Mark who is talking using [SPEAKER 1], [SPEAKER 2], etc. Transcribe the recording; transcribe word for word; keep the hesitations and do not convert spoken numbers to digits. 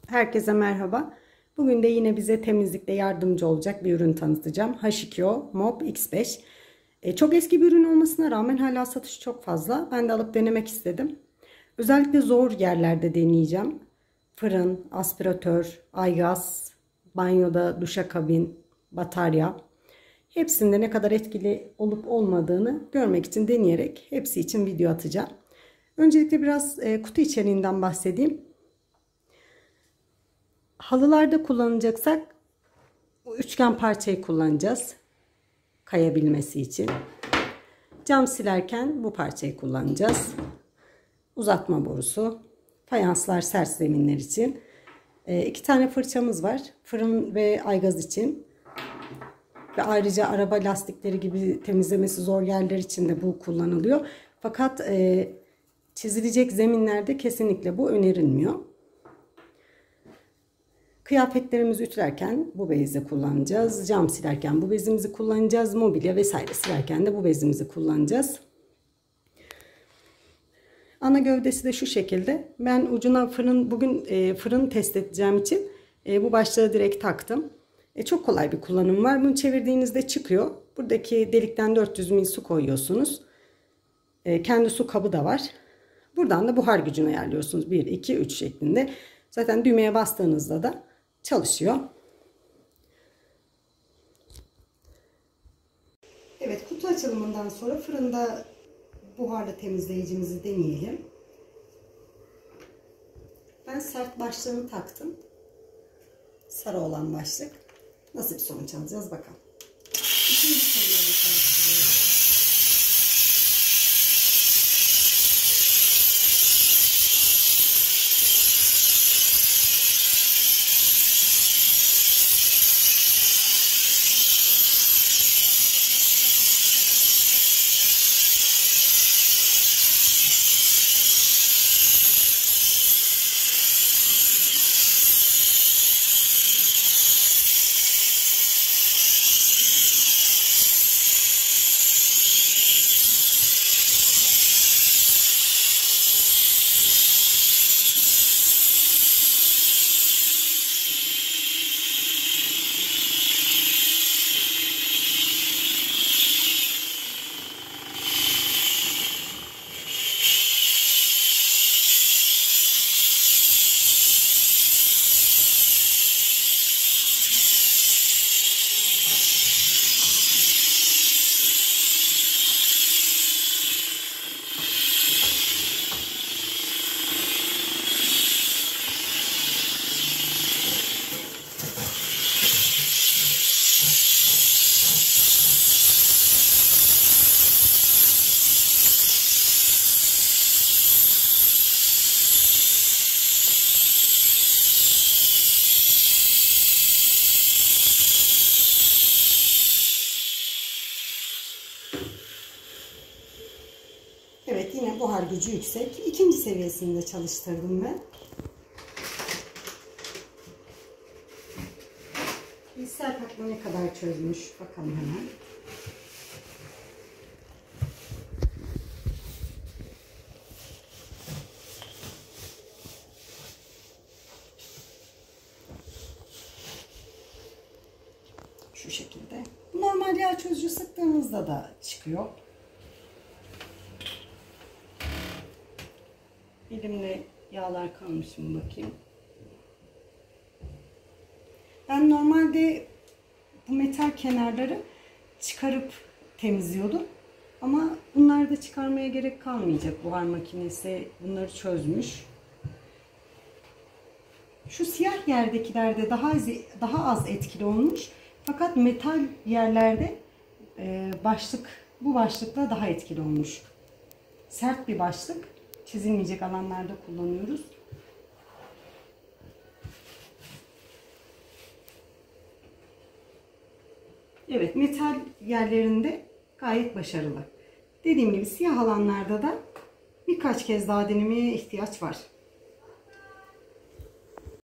[SPEAKER 1] Herkese merhaba. Bugün de yine bize temizlikte yardımcı olacak bir ürün tanıtacağım. H iki O Mop X beş. E, çok eski bir ürün olmasına rağmen hala satışı çok fazla. Ben de alıp denemek istedim. Özellikle zor yerlerde deneyeceğim. Fırın, aspiratör, aygaz, banyoda duşakabin, batarya. Hepsinde ne kadar etkili olup olmadığını görmek için deneyerek hepsi için video atacağım. Öncelikle biraz e, kutu içeriğinden bahsedeyim. Halılarda kullanacaksak bu üçgen parçayı kullanacağız. Kayabilmesi için. Cam silerken bu parçayı kullanacağız. Uzatma borusu. Fayanslar sert zeminler için. E, iki tane fırçamız var. Fırın ve aygaz için. Ve ayrıca araba lastikleri gibi temizlemesi zor yerler için de bu kullanılıyor. Fakat e, çizilecek zeminlerde kesinlikle bu önerilmiyor. Kıyafetlerimizi ütülerken bu bezi kullanacağız. Cam silerken bu bezimizi kullanacağız. Mobilya vesaire silerken de bu bezimizi kullanacağız. Ana gövdesi de şu şekilde. Ben ucuna fırın bugün e, fırın test edeceğim için e, bu başlığı direkt taktım. E, çok kolay bir kullanım var. Bunu çevirdiğinizde çıkıyor. Buradaki delikten dört yüz mililitre su koyuyorsunuz. E, kendi su kabı da var. Buradan da buhar gücünü ayarlıyorsunuz. bir, iki, üç şeklinde. Zaten düğmeye bastığınızda da çalışıyor. Evet, kutu açılımından sonra fırında buharlı temizleyicimizi deneyelim. Ben sert başlığını taktım. Sarı olan başlık. Nasıl bir sonuç alacağız bakalım. İkinci soruyu çalıştırıyorum. Evet, yine buhar gücü yüksek. İkinci seviyesinde çalıştırdım ben. Bilgisayar takma ne kadar çözmüş bakalım hemen. Şu şekilde. Normal yağ çözücü sıktığımızda da çıkıyor. Elimde yağlar kalmış mı bakayım. Ben normalde bu metal kenarları çıkarıp temizliyordum. Ama bunları da çıkarmaya gerek kalmayacak. Buhar makinesi bunları çözmüş. Şu siyah yerdekilerde daha az, daha az etkili olmuş. Fakat metal yerlerde başlık bu başlıkla daha etkili olmuş. Sert bir başlık. Çizilmeyecek alanlarda kullanıyoruz. Evet, metal yerlerinde gayet başarılı. Dediğim gibi siyah alanlarda da birkaç kez daha denemeye ihtiyaç var.